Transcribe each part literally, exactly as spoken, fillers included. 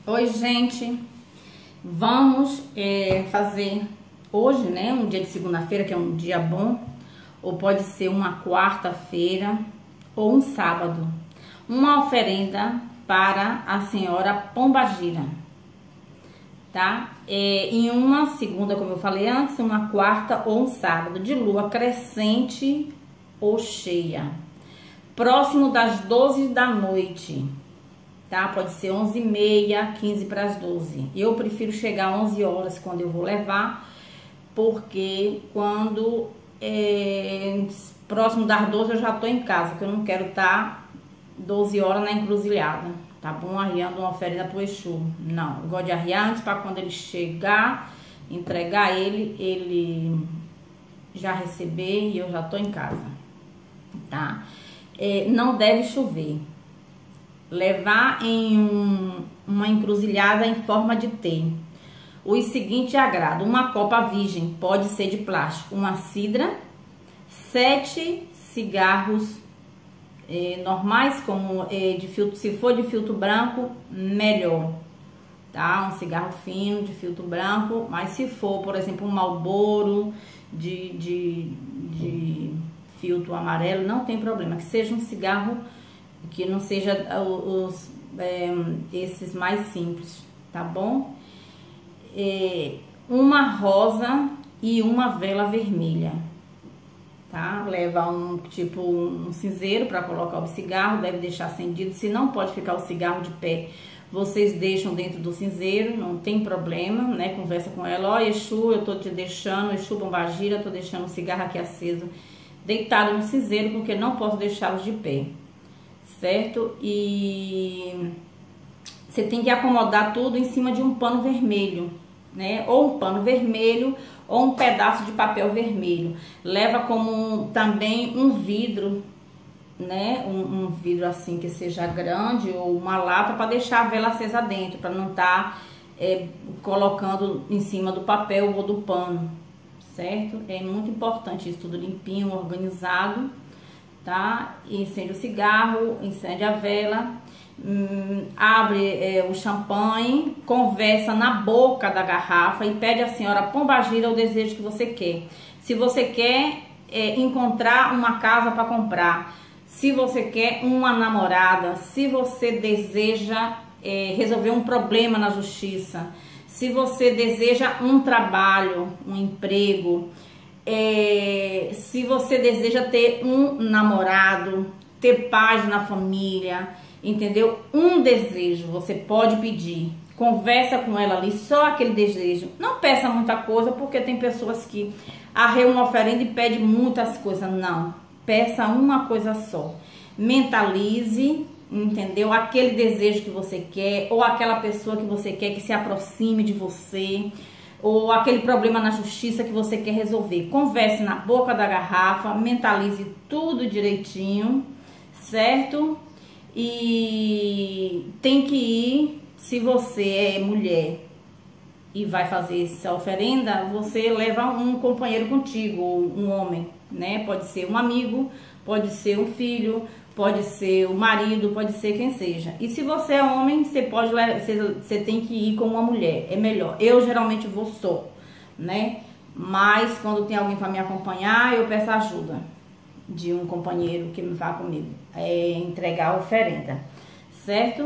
Oi, gente, vamos é, fazer hoje, né, um dia de segunda-feira, que é um dia bom, ou pode ser uma quarta-feira ou um sábado, uma oferenda para a senhora Pombagira, tá? É, em uma segunda, como eu falei antes, uma quarta ou um sábado, de lua crescente ou cheia, próximo das doze da noite. Tá? Pode ser onze e meia, quinze para as doze. Eu prefiro chegar às onze horas quando eu vou levar, porque quando é próximo das doze eu já tô em casa, que eu não quero estar doze horas na encruzilhada, tá bom? Arriando uma oferenda pro Exu. Não, eu gosto de arriar antes para quando ele chegar, entregar ele, ele já receber e eu já tô em casa, tá? É, não deve chover. Levar em um, uma encruzilhada em forma de T. Os seguintes agradam: uma copa virgem, pode ser de plástico, uma cidra, sete cigarros eh, normais, como eh, de filtro, se for de filtro branco, melhor, tá? Um cigarro fino de filtro branco, mas se for, por exemplo, um Marlboro de, de, de filtro amarelo, não tem problema, que seja um cigarro que não seja os, é, esses mais simples, tá bom? É, uma rosa e uma vela vermelha, tá? Leva um tipo um cinzeiro para colocar o cigarro, deve deixar acendido. Se não pode ficar o cigarro de pé, vocês deixam dentro do cinzeiro, não tem problema, né? Conversa com ela: ó, Exu, eu tô te deixando, Exu Pombagira, tô deixando o cigarro aqui aceso, deitado no cinzeiro, porque não posso deixá-los de pé. Certo? E você tem que acomodar tudo em cima de um pano vermelho, né? Ou um pano vermelho ou um pedaço de papel vermelho. Leva como um, também um vidro, né? Um, um vidro assim que seja grande, ou uma lata, para deixar a vela acesa dentro, para não estar tá, é, colocando em cima do papel ou do pano, certo? É muito importante isso, tudo limpinho, organizado. Tá? Incende o cigarro, incende a vela, hum, abre é, o champanhe, conversa na boca da garrafa e pede à senhora Pombagira o desejo que você quer. Se você quer é, encontrar uma casa para comprar, se você quer uma namorada, se você deseja é, resolver um problema na justiça, se você deseja um trabalho, um emprego, É, se você deseja ter um namorado, ter paz na família, entendeu? Um desejo você pode pedir, conversa com ela ali, só aquele desejo. Não peça muita coisa, porque tem pessoas que arreiam uma oferenda e pedem muitas coisas. Não, peça uma coisa só. Mentalize, entendeu? Aquele desejo que você quer, ou aquela pessoa que você quer que se aproxime de você, ou aquele problema na justiça que você quer resolver. Converse na boca da garrafa, mentalize tudo direitinho, certo? E tem que ir, se você é mulher e vai fazer essa oferenda, você leva um companheiro contigo, ou um homem, né? Pode ser um amigo, pode ser um filho, pode ser o marido, pode ser quem seja. E se você é homem, você pode você, você tem que ir com uma mulher, é melhor. Eu geralmente vou só, né? Mas quando tem alguém para me acompanhar, eu peço ajuda de um companheiro que me vá comigo, é entregar a oferenda, certo?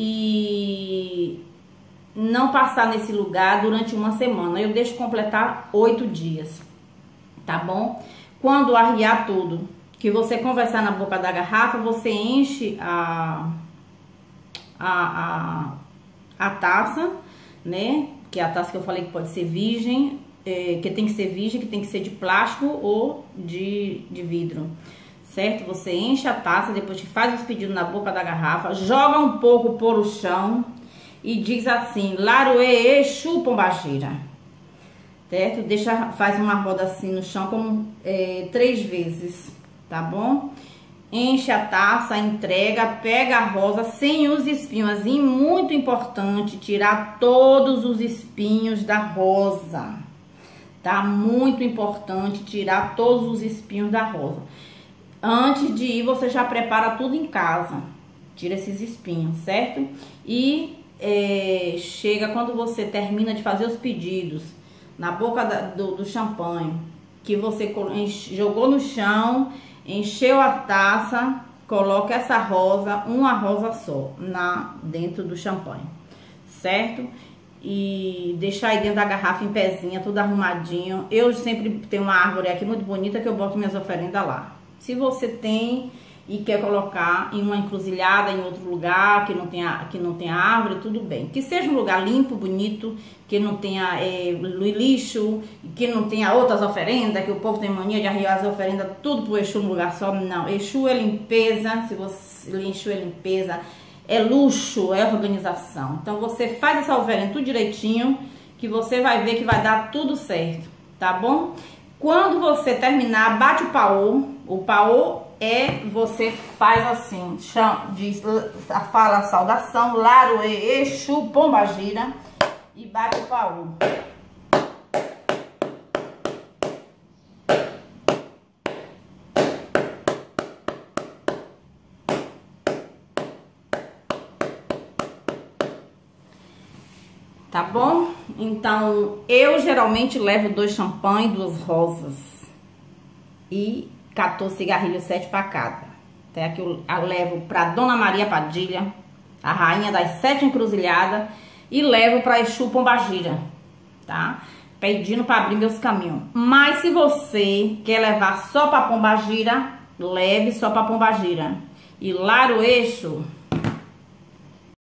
E não passar nesse lugar durante uma semana. Eu deixo completar oito dias, tá bom? Quando arriar tudo, que você conversar na boca da garrafa, você enche a, a, a, a taça, né? Que é a taça que eu falei que pode ser virgem, é, que tem que ser virgem, que tem que ser de plástico ou de, de vidro, certo? Você enche a taça, depois que faz os pedidos na boca da garrafa, joga um pouco por o chão e diz assim: Laruê Exu Pombagira, certo? Deixa, faz uma roda assim no chão, como é, três vezes. Tá bom? Enche a taça, entrega, pega a rosa sem os espinhos. E muito importante, tirar todos os espinhos da rosa. Tá? Muito importante tirar todos os espinhos da rosa. Antes de ir, você já prepara tudo em casa. Tira esses espinhos, certo? E é, chega quando você termina de fazer os pedidos na boca da, do, do champanhe, que você enche, jogou no chão, encheu a taça, coloca essa rosa, uma rosa só, na, dentro do champanhe, certo? E deixar aí dentro da garrafa em pezinha, tudo arrumadinho. Eu sempre tenho uma árvore aqui muito bonita que eu boto minhas oferendas lá. Se você tem e quer colocar em uma encruzilhada, em outro lugar, que não tenha, que não tenha árvore, tudo bem. Que seja um lugar limpo, bonito, que não tenha é, lixo, que não tenha outras oferendas, que o povo tem mania de arriar as oferendas tudo pro Exu num lugar só. Não, Exu é limpeza, se você Exu é limpeza, é luxo, é organização. Então você faz essa oferenda tudo direitinho, que você vai ver que vai dar tudo certo, tá bom? Quando você terminar, bate o paô. O paô é, você faz assim, chama, diz, fala a saudação, Laroê, Exu, Pombagira, e bate o paô. Tá bom? Então, eu geralmente levo dois champanhe, duas rosas e quatorze cigarrilhos, sete para cada. Até que eu, eu levo pra Dona Maria Padilha, a rainha das sete encruzilhadas, e levo pra Exu Pombagira, tá? Pedindo para abrir meus caminhos. Mas se você quer levar só pra Pombagira, leve só pra Pombagira. E Laro Exu